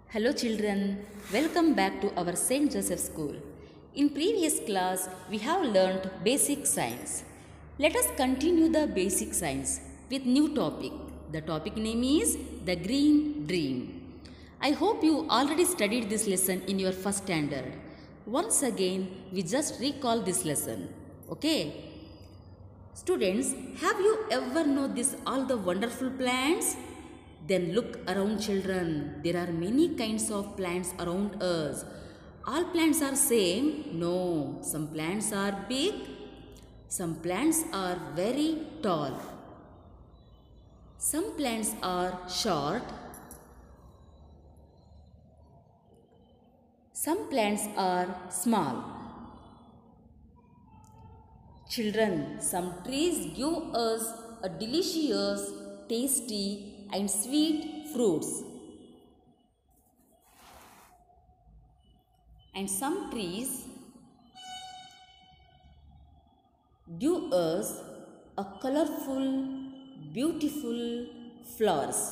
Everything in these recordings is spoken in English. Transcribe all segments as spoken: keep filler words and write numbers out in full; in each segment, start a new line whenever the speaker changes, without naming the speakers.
Hello children, welcome back to our Saint Joseph School. In previous class, we have learnt basic science. Let us continue the basic science with new topic. The topic name is The Green Dream. I hope you already studied this lesson in your first standard. Once again, we just recall this lesson. Okay? Students, have you ever know this all the wonderful plants? Then look around children. There are many kinds of plants around us. All plants are same? No. Some plants are big. Some plants are very tall. Some plants are short. Some plants are small. Children, some trees give us a delicious, tasty and sweet fruits. And some trees give us a colorful, beautiful flowers.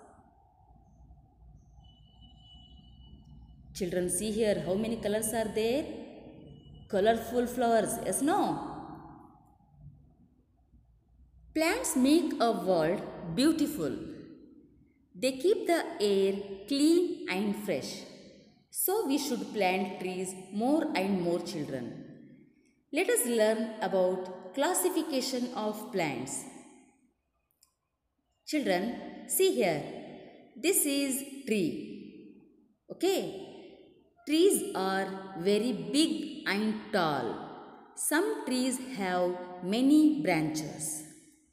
Children, see here how many colors are there? Colorful flowers, yes, no? Plants make a world beautiful. They keep the air clean and fresh. So we should plant trees more and more, children. Let us learn about classification of plants. Children, see here. This is tree. Okay? Trees are very big and tall. Some trees have many branches.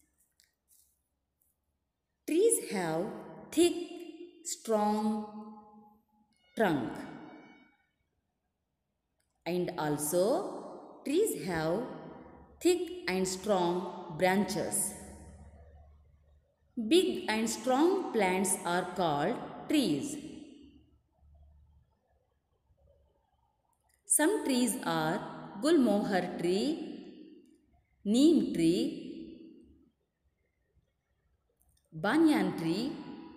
Trees have thick, strong trunk. And also, trees have thick and strong branches. Big and strong plants are called trees. Some trees are gulmohar tree, neem tree, banyan tree,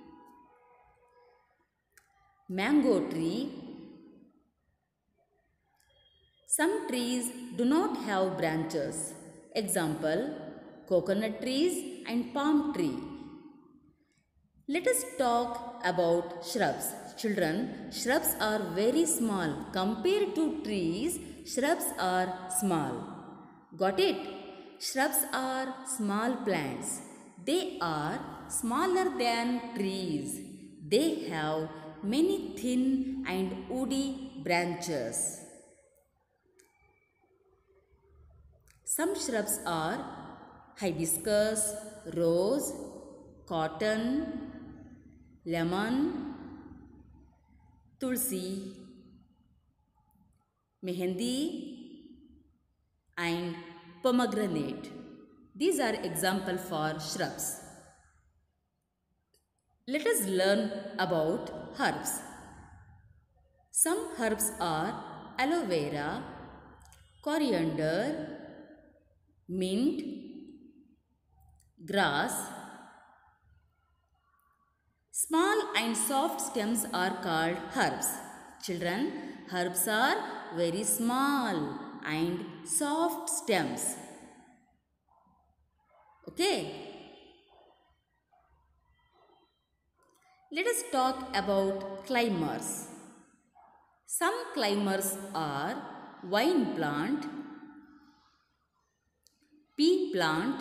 mango tree. Some trees do not have branches. Example, coconut trees and palm tree. Let us talk about shrubs. Children, shrubs are very small. Compared to trees, shrubs are small. Got it? Shrubs are small plants. They are smaller than trees. They have many thin and woody branches. Some shrubs are hibiscus, rose, cotton, lemon, tulsi, mehendi and pomegranate. These are examples for shrubs. Let us learn about herbs. Some herbs are aloe vera, coriander, mint, grass. Small and soft stems are called herbs. Children, herbs are very small and soft stems. Okay. Let us talk about climbers. Some climbers are vine plant, pea plant,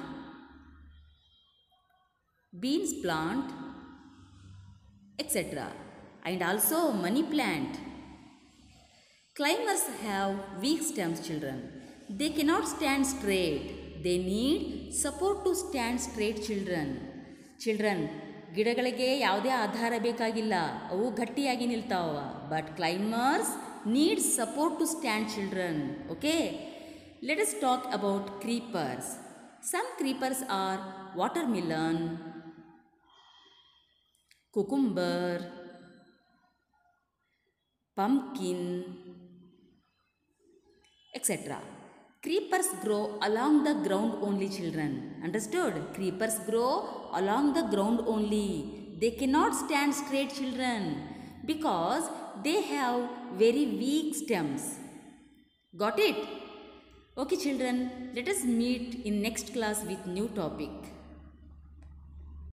beans plant, et cetera. And also money plant. Climbers have weak stems, children. They cannot stand straight. They need support to stand straight, children. Children, ಗಿಡಗಳಿಗೆ ಯಾವುದೇ ಆಧಾರ ಬೇಕಾಗಿಲ್ಲ, ಅವು ಗಟ್ಟಿಯಾಗಿ ನಿಲ್ತಾವ. But climbers need support to stand, children. Okay, let us talk about creepers. Some creepers are watermelon, cucumber, pumpkin, et cetera. Creepers grow along the ground only, children. Understood? Creepers grow along the ground only. They cannot stand straight, children. because they have very weak stems. Got it? Okay children, let us meet in next class with new topic.